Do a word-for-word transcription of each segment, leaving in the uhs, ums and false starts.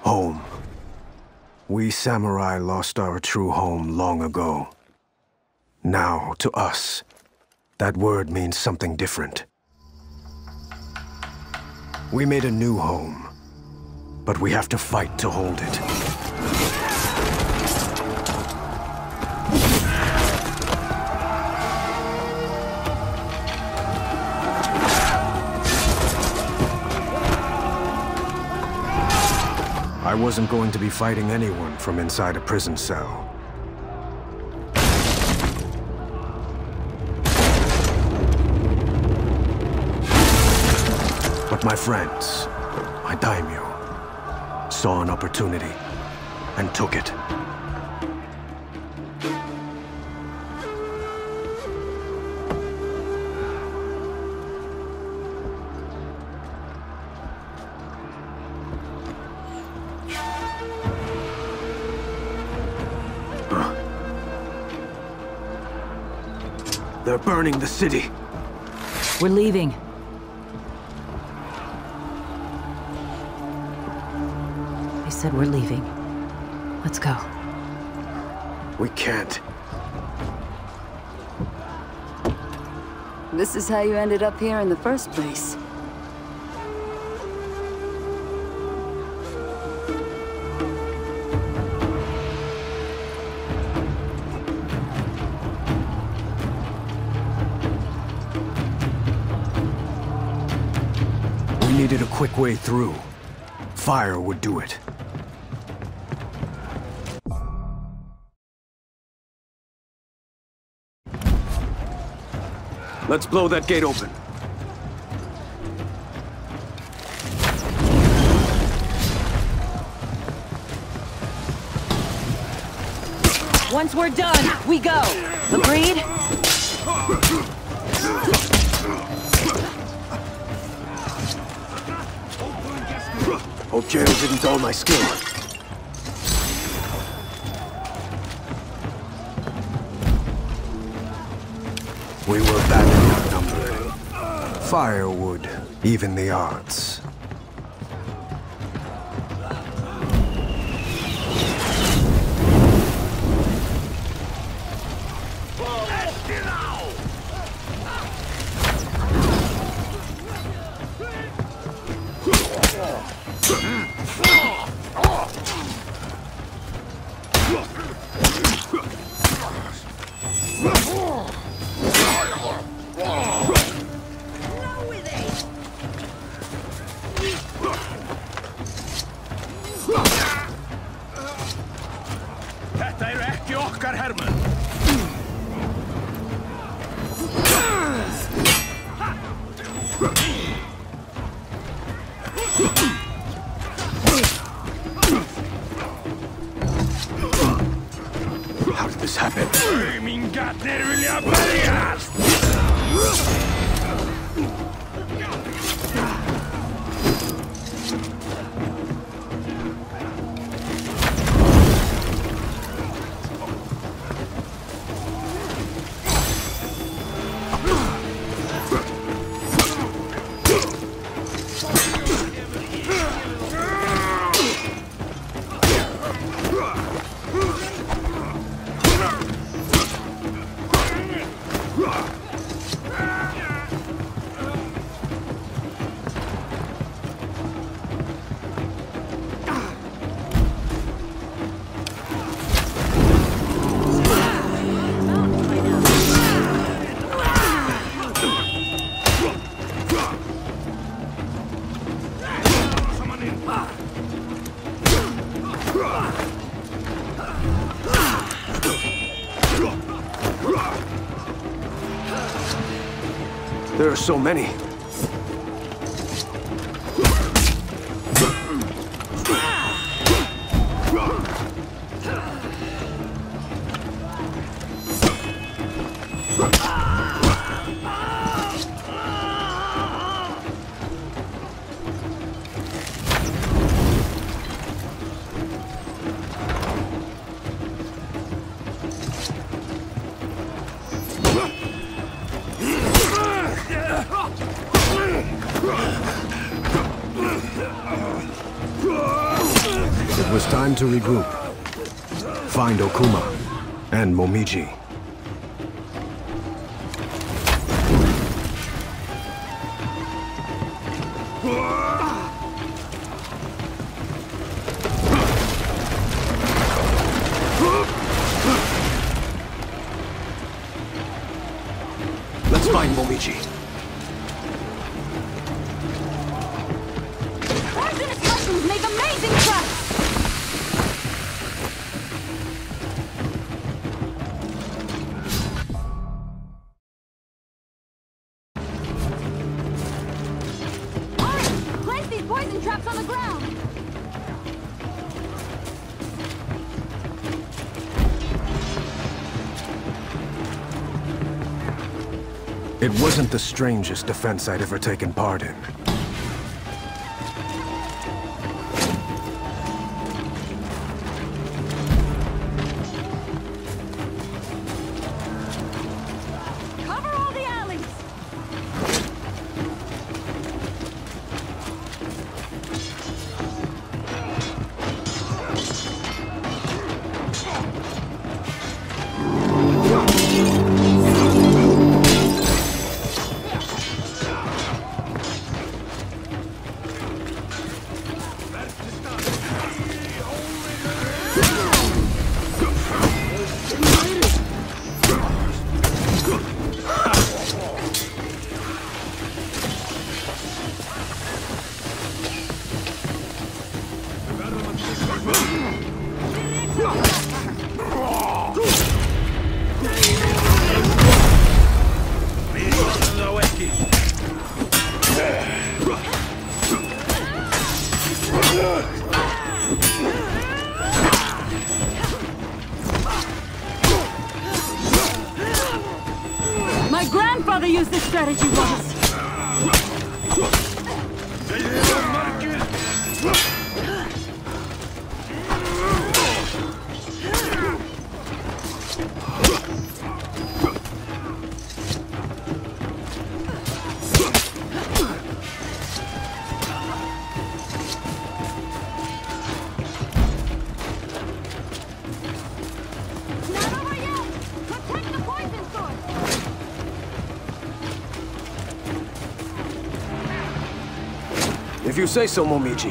Home. We samurai lost our true home long ago. Now, to us, that word means something different. We made a new home, but we have to fight to hold it. I wasn't going to be fighting anyone from inside a prison cell. But my friends, my daimyo, saw an opportunity and took it. They're burning the city. We're leaving. I said we're leaving. Let's go. We can't. This is how you ended up here in the first place. We needed a quick way through. Fire would do it. Let's blow that gate open. Once we're done, we go. Agreed? Hope Jerry didn't dull my skill. We were badly outnumbered. Fire would even the odds. Þetta eru ekki okkar hermenn. How did this happen? Mingarnir vilja berjast! There are so many. It was time to regroup. Find Okuma and Momiji. Let's find Momiji. Poisonous mushrooms make amazing traps! Hurry! Place these poison traps on the ground! It wasn't the strangest defense I'd ever taken part in. Cover all the alleys! My grandfather used this strategy once! Not over yet! Protect the poison source! If you say so, Momiji.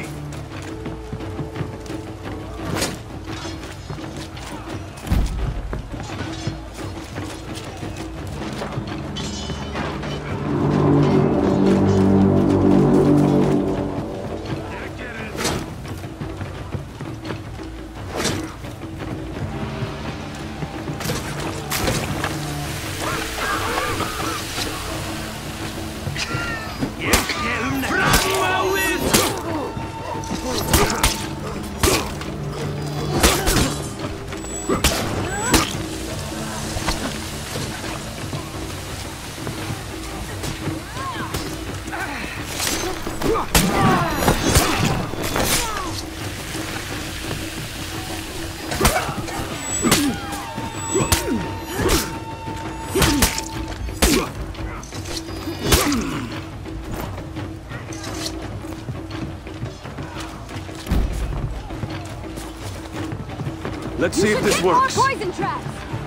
Let's see if this works. More poison traps!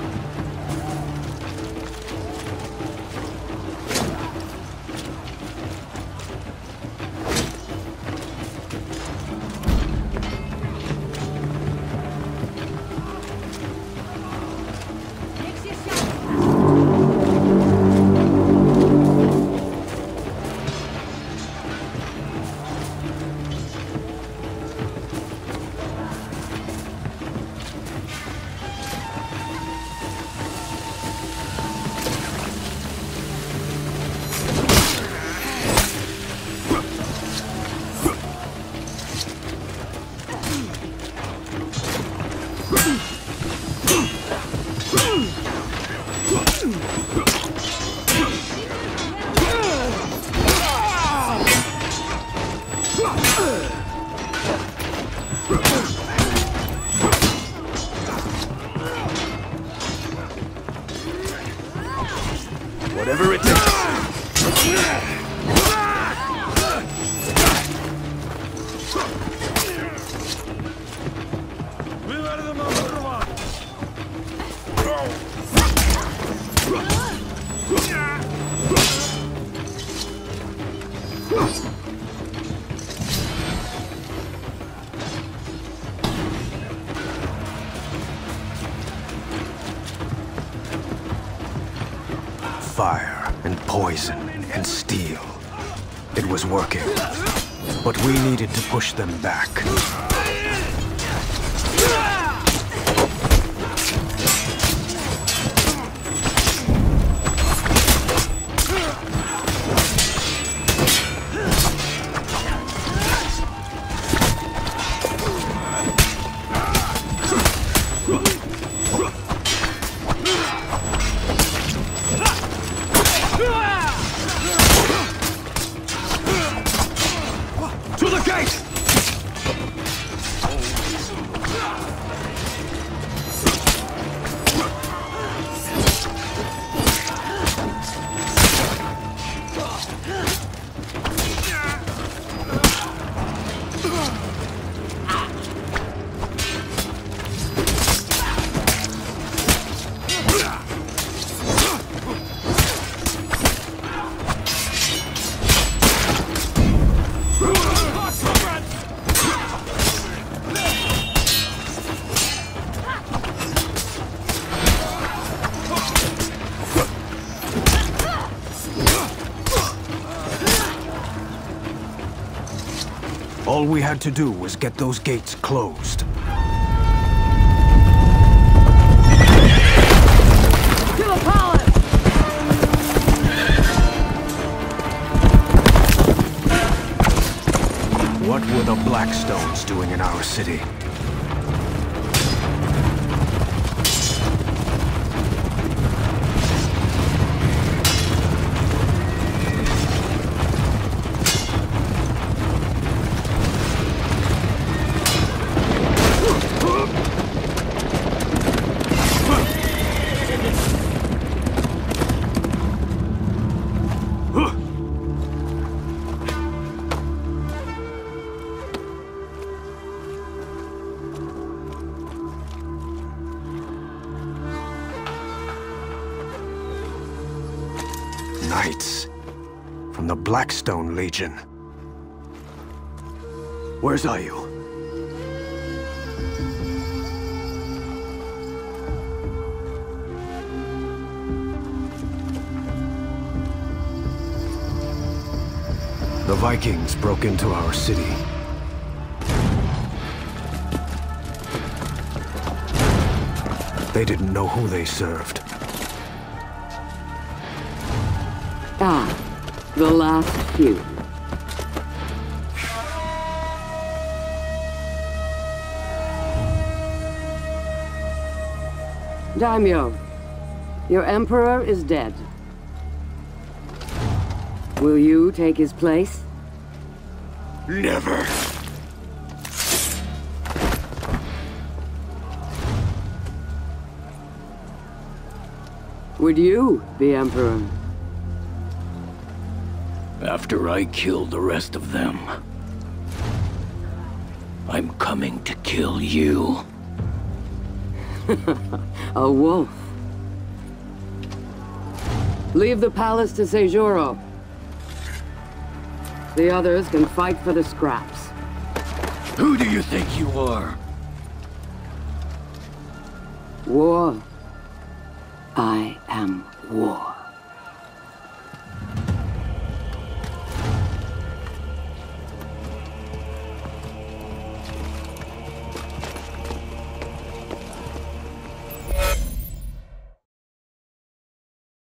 Whatever it takes. fire and poison and steel. It was working, but we needed to push them back. All we had to do was get those gates closed. To the palace! What were the Blackstones doing in our city? Knights from the Blackstone Legion. Where's Ayu? The Vikings broke into our city. They didn't know who they served. Ah, the last few. Daimyo, your emperor is dead. Will you take his place? Never! Would you be emperor? After I kill the rest of them, I'm coming to kill you. A wolf. Leave the palace to Seijuro. The others can fight for the scraps. Who do you think you are? War. I am war.